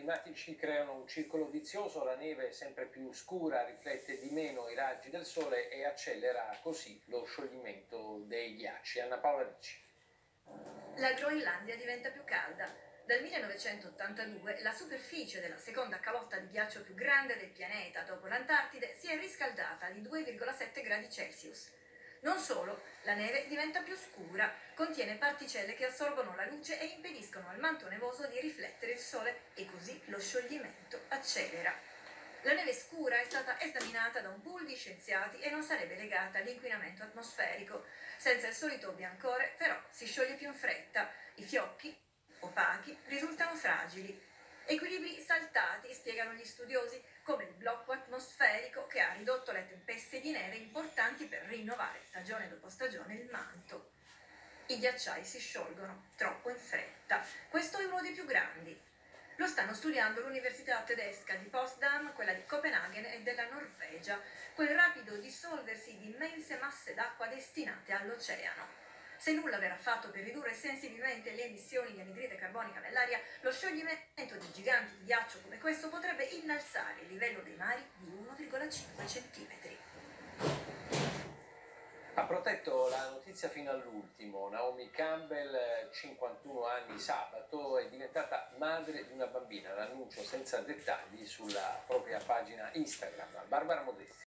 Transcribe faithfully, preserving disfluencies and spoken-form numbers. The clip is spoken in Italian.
climatici creano un circolo vizioso, la neve sempre più scura riflette di meno i raggi del sole e accelera così lo scioglimento dei ghiacci. Anna Paola Ricci. La Groenlandia diventa più calda. Dal millenovecentottantadue la superficie della seconda calotta di ghiaccio più grande del pianeta, dopo l'Antartide, si è riscaldata di due virgola sette gradi Celsius. Non solo, la neve diventa più scura, contiene particelle che assorbono la luce e impediscono al manto nevoso di riflettere il sole e così lo scioglimento accelera. La neve scura è stata esaminata da un pool di scienziati e non sarebbe legata all'inquinamento atmosferico. Senza il solito biancore, però, si scioglie più in fretta. I fiocchi, opachi, risultano fragili. Equilibri saltati, spiegano gli studiosi, come il blocco atmosferico che ha ridotto le tempeste di neve importanti per rinnovare stagione dopo stagione il manto. I ghiacciai si sciolgono troppo in fretta. Questo è uno dei più grandi. Lo stanno studiando l'università tedesca di Potsdam, quella di Copenaghen e della Norvegia, quel rapido dissolversi di immense masse d'acqua destinate all'oceano. Se nulla verrà fatto per ridurre sensibilmente le emissioni di anidride carbonica nell'aria, lo scioglimento di giganti di ghiaccio come questo potrebbe innalzare il livello dei mari di uno virgola cinque centimetri. Ha protetto la notizia fino all'ultimo. Naomi Campbell, cinquantuno anni sabato, è diventata madre di una bambina. L'annuncio senza dettagli sulla propria pagina Instagram. Barbara Modesti.